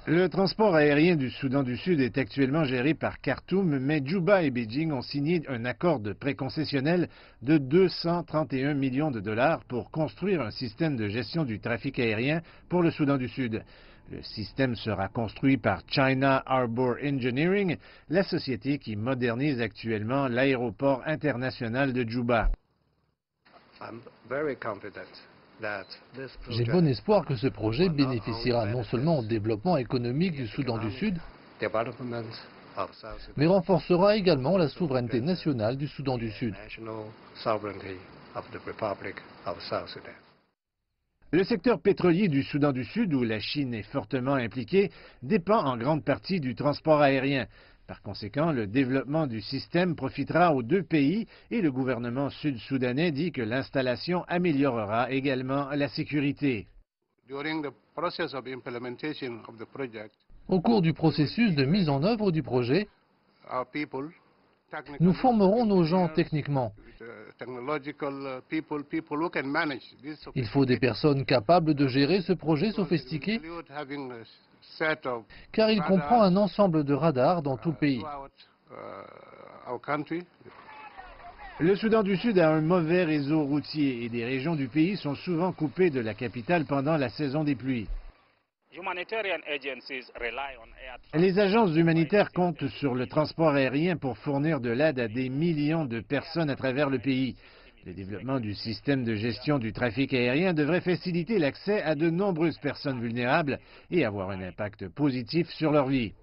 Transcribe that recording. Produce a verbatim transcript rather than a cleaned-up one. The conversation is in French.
Le transport aérien du Soudan du Sud est actuellement géré par Khartoum, mais Djouba et Beijing ont signé un accord de préconcessionnel de deux cent trente et un millions de dollars pour construire un système de gestion du trafic aérien pour le Soudan du Sud. Le système sera construit par China Harbour Engineering, la société qui modernise actuellement l'aéroport international de Djouba. J'ai bon espoir que ce projet bénéficiera non seulement au développement économique du Soudan du Sud, mais renforcera également la souveraineté nationale du Soudan du Sud. Le secteur pétrolier du Soudan du Sud, où la Chine est fortement impliquée, dépend en grande partie du transport aérien. Par conséquent, le développement du système profitera aux deux pays et le gouvernement sud-soudanais dit que l'installation améliorera également la sécurité. Au cours du processus de mise en œuvre du projet, nous formerons nos gens techniquement. Il faut des personnes capables de gérer ce projet sophistiqué, car il comprend un ensemble de radars dans tout le pays. Le Soudan du Sud a un mauvais réseau routier et des régions du pays sont souvent coupées de la capitale pendant la saison des pluies. Les agences humanitaires comptent sur le transport aérien pour fournir de l'aide à des millions de personnes à travers le pays. Le développement du système de gestion du trafic aérien devrait faciliter l'accès à de nombreuses personnes vulnérables et avoir un impact positif sur leur vie.